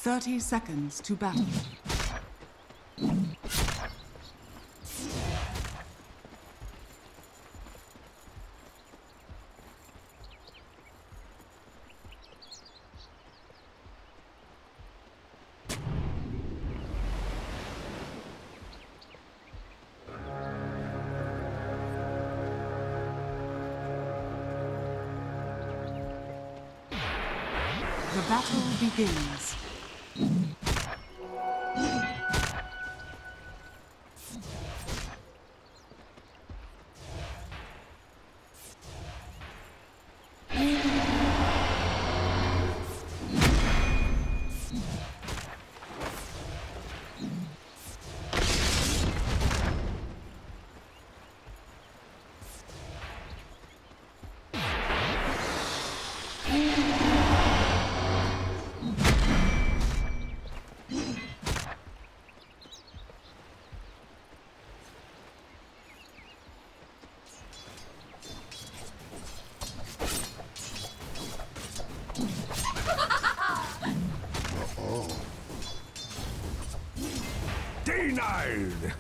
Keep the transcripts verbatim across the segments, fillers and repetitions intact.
Thirty seconds to battle. The battle begins. Denied!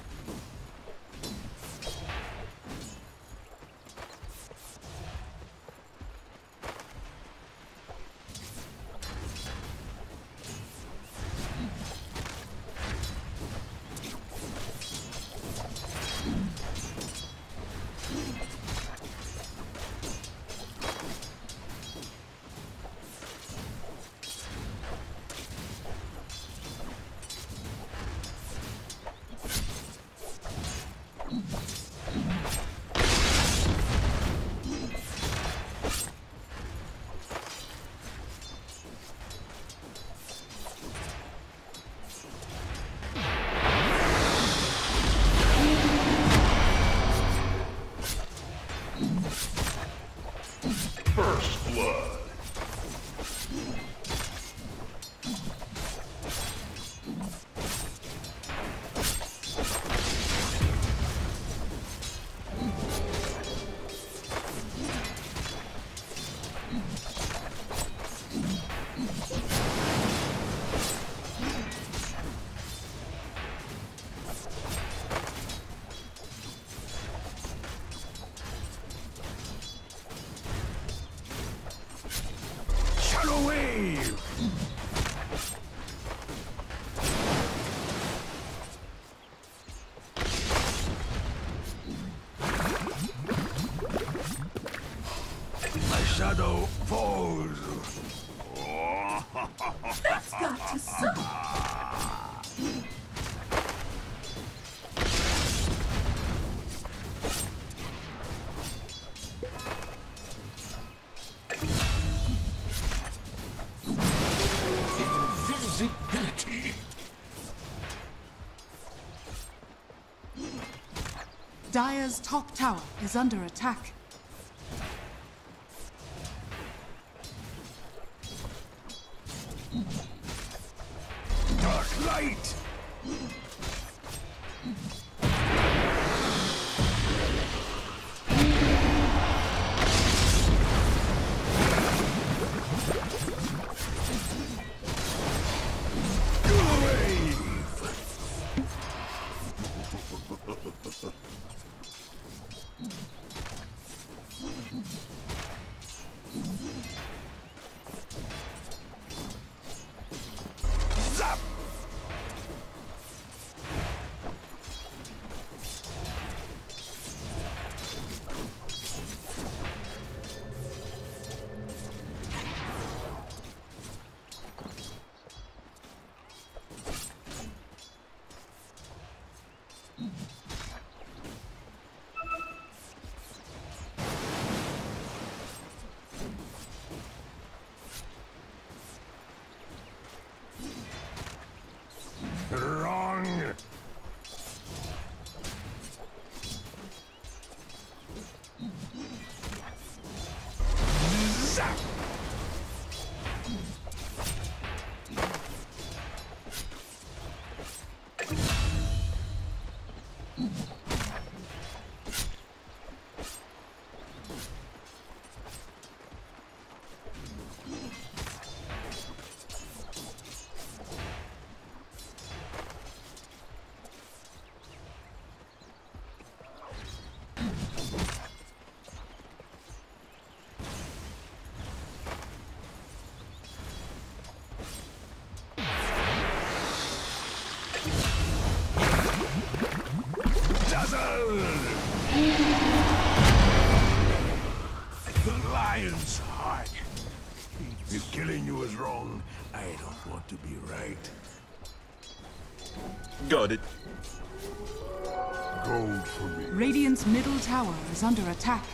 First blood. Wave! My shadow falls. That's got to stop. Invisibility. Dire's top tower is under attack. Dark light. was wrong. I don't want to be right. Got it. Gold for me. Radiant's middle tower is under attack.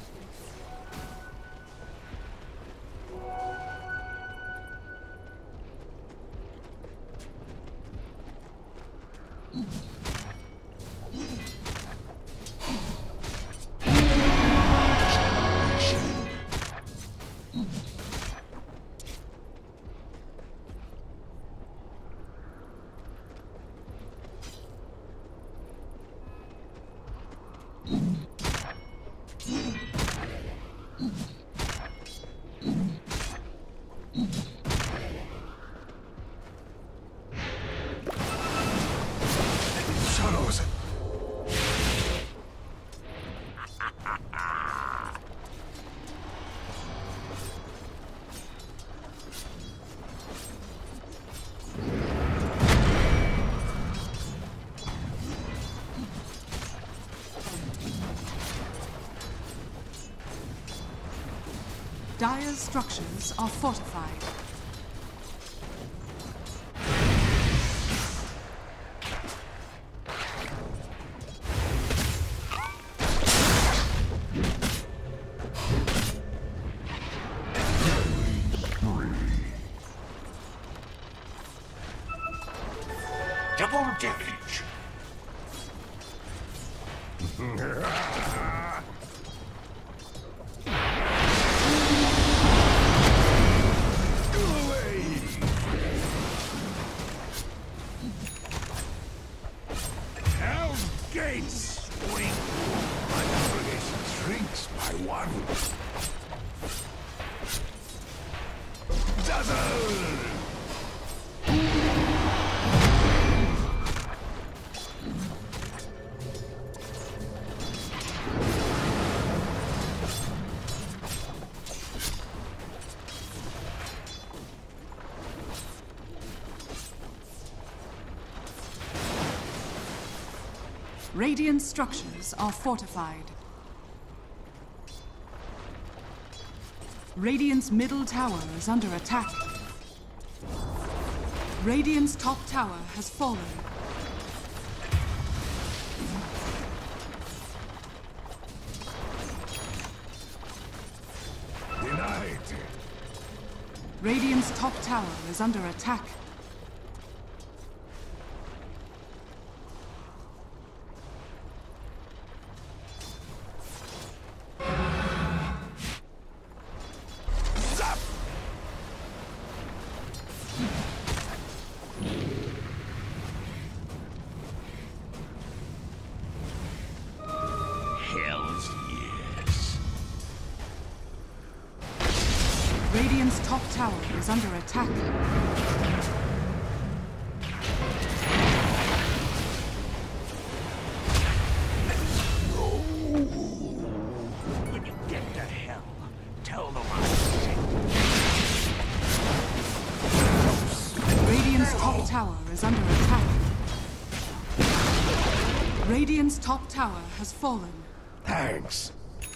Shadows. Dire's structures are fortified. Double damage. Hell's gates swing. My congregation shrinks by one. Dazzle! Radiant structures are fortified. Radiant's middle tower is under attack. Radiant's top tower has fallen. Denied. Radiant's top tower is under attack. Zap! Hell's yes. Radiant's top tower is under attack. When you get to hell, tell them I sent. Radiant's top tower is under attack. Radiant's top tower has fallen. Thanks.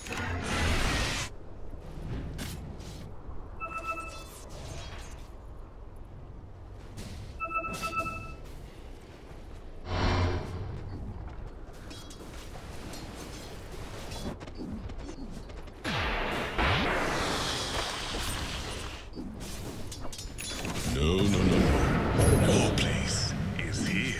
No, no, no, no. Your place is here.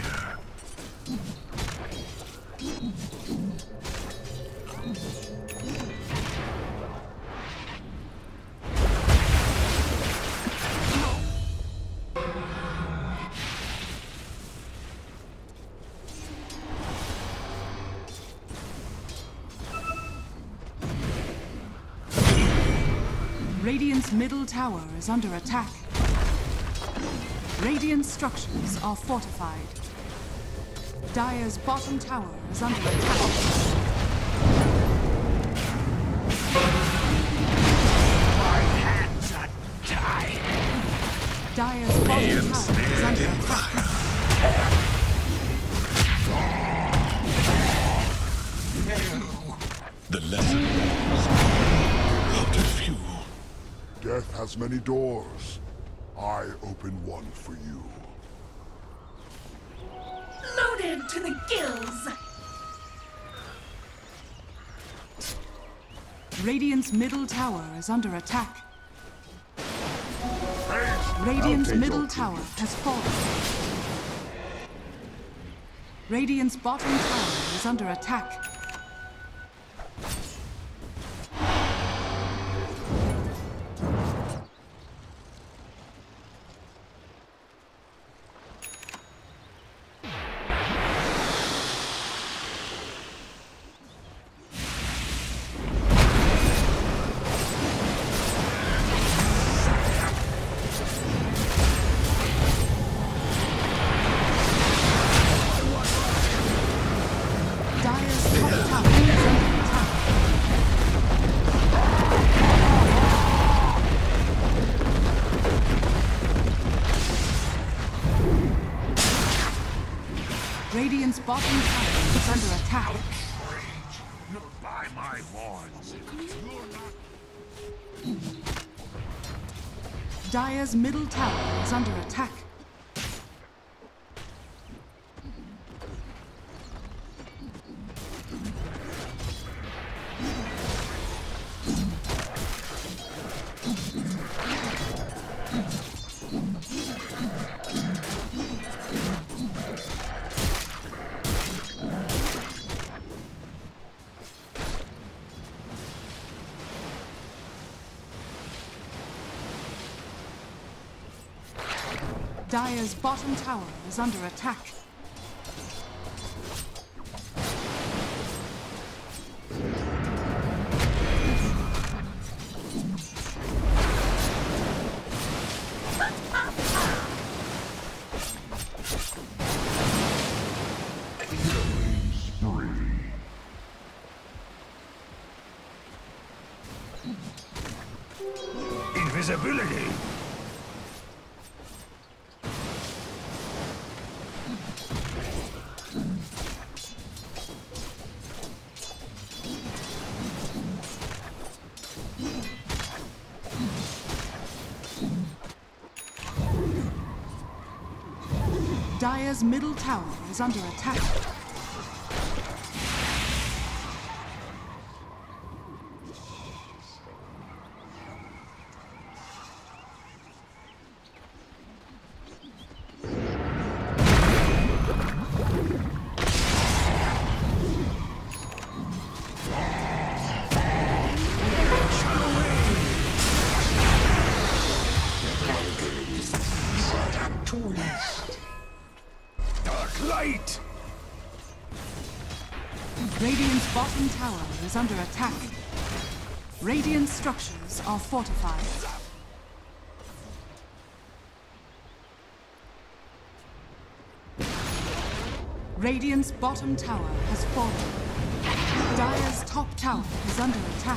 Radiant's middle tower is under attack. Radiant structures are fortified. Dire's bottom tower is under attack. My hands are tied. Dire's bottom tower is under attack. The lesson is how to fuel. Death has many doors. I open one for you. Loaded to the gills! Radiant's middle tower is under attack. Radiant's middle tower has fallen. Radiant's bottom tower is under attack. Radiant's bottom tower is under attack. By my vods. Dire's middle tower is under attack. Dire's bottom tower is under attack. Invisibility! Dire's middle tower is under attack. Light! Radiant's bottom tower is under attack. Radiant structures are fortified. Radiant's bottom tower has fallen. Dire's top tower is under attack.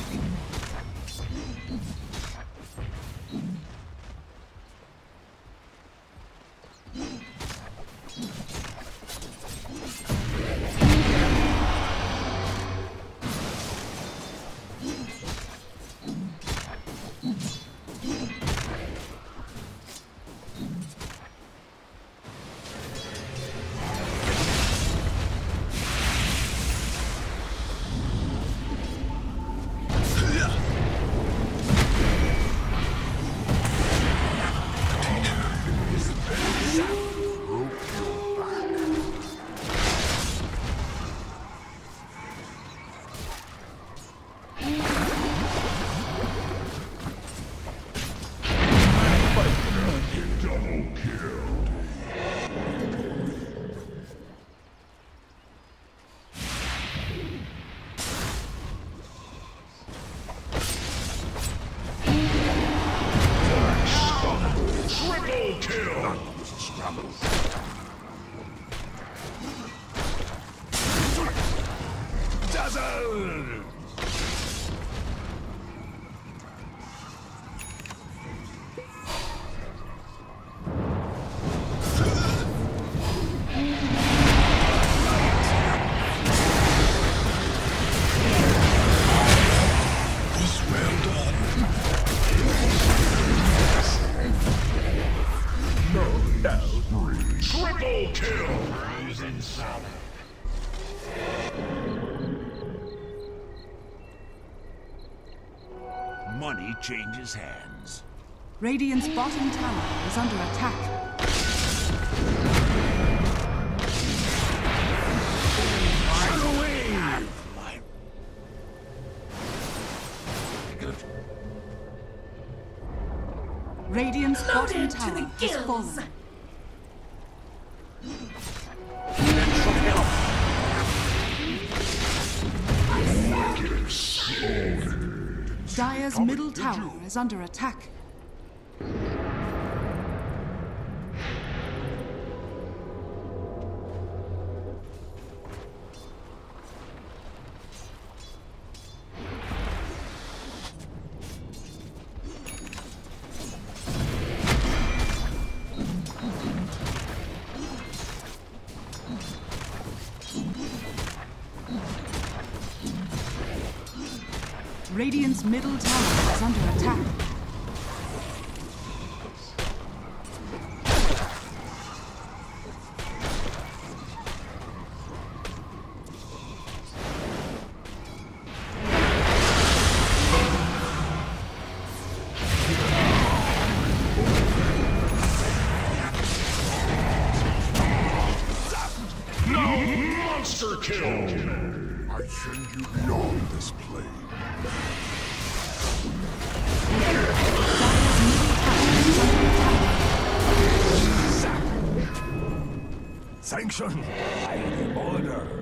money changes hands. Radiant's bottom tower is under attack. Run away! My... Radiant's bottom Loaded to tower the has gills. fallen. Dire's middle tower is under attack. Radiant's middle tower is under attack. Monster kill! I send you beyond this plane. Sanction! I am order!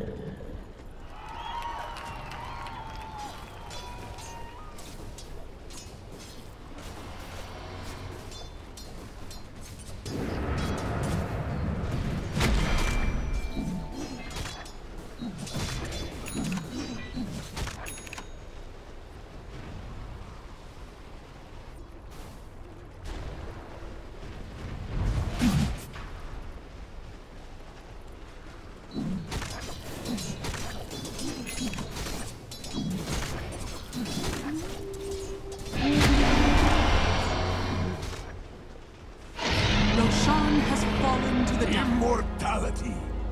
Immortality!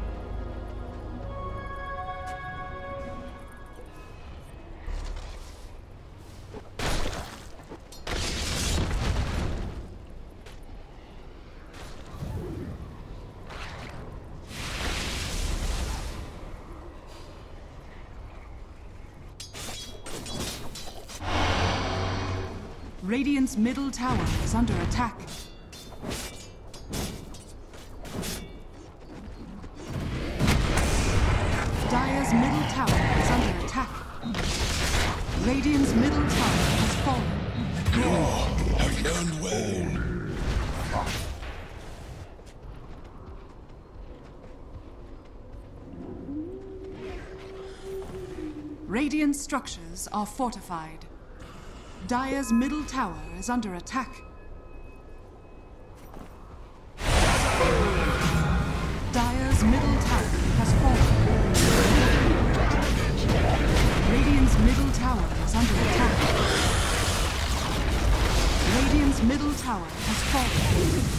Radiant's middle tower is under attack. Dire's middle tower is under attack. Radiant's middle tower has fallen. You have done well. Radiant structures are fortified. Dire's middle tower is under attack. Dire's middle tower has fallen. Radiant's middle tower is under attack. Radiant's middle tower has fallen.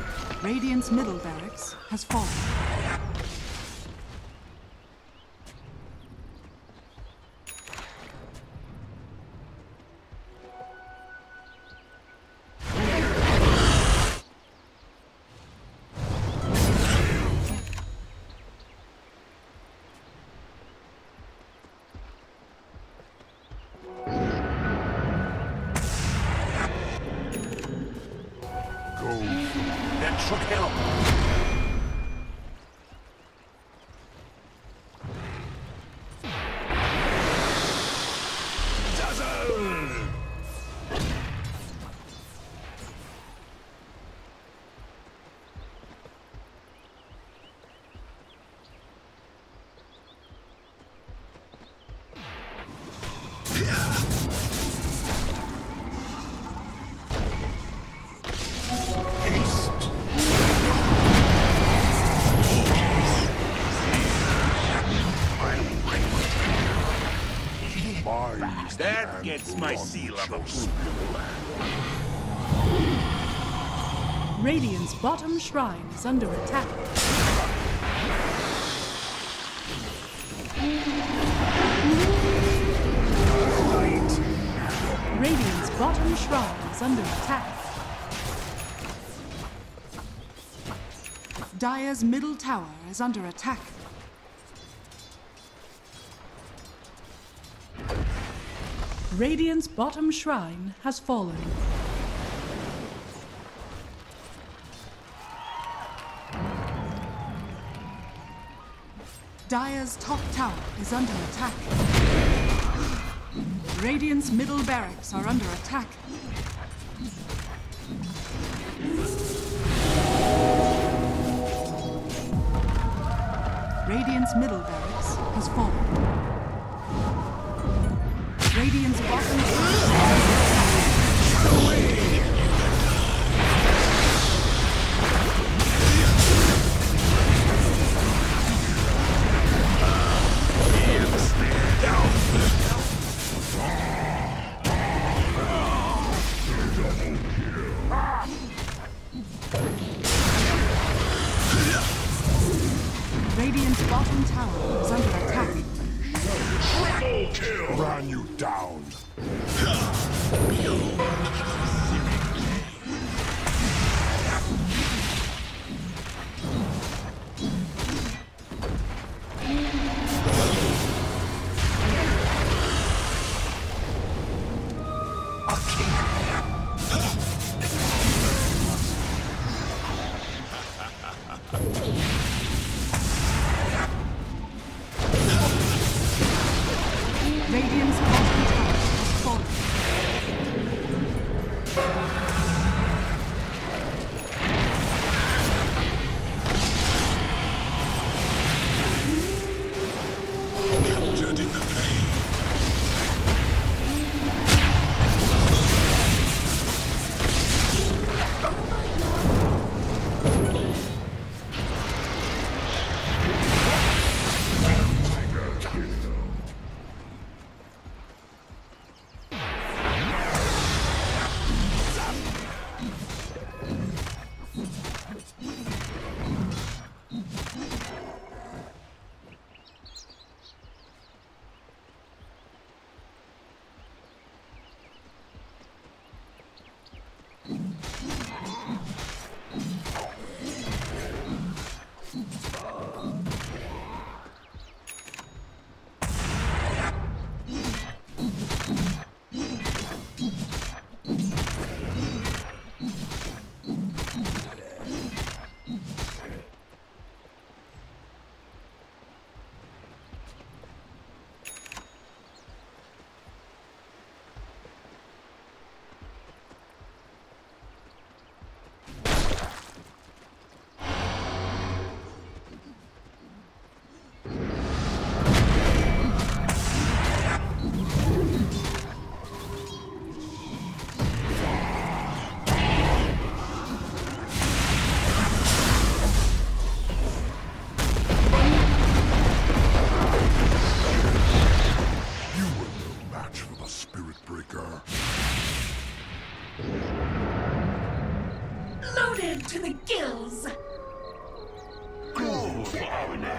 Radiant's middle barracks has fallen. gets my seal of approval. Radiant's bottom shrine is under attack. Radiant's bottom shrine is under attack. Dire's middle tower is under attack. Radiant's bottom shrine has fallen. Dire's top tower is under attack. Radiant's middle barracks are under attack. Radiant's middle barracks has fallen. Radiant's bottom tower is under attack. Radiant's bottom tower is under attack. Triple kill! Run you down! Radiant's bottom tower has fallen. Captured in the flame. Loaded to the gills! Go for our name.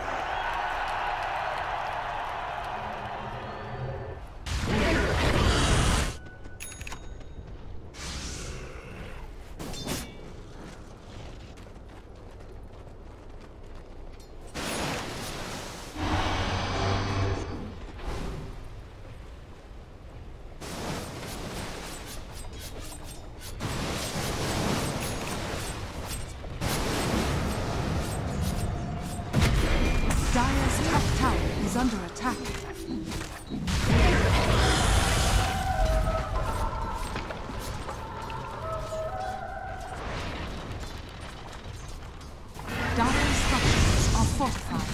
Dire's top tower is under attack. Dire's structures are fortified.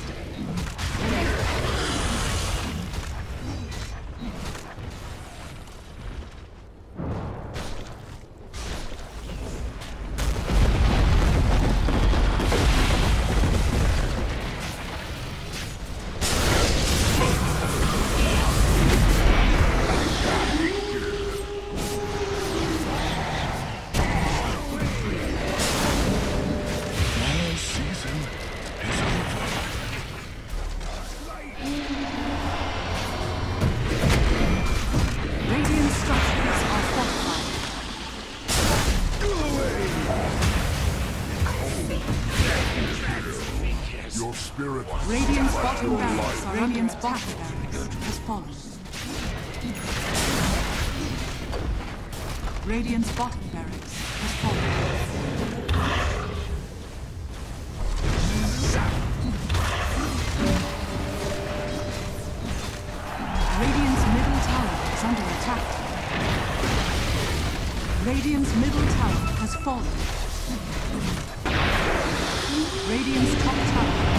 Radiant's bottom barracks are Radiant's bottom barracks has fallen. Radiant's bottom barracks has fallen. Radiant's middle tower is under attack. Radiant's middle tower has fallen. Radiant's top tower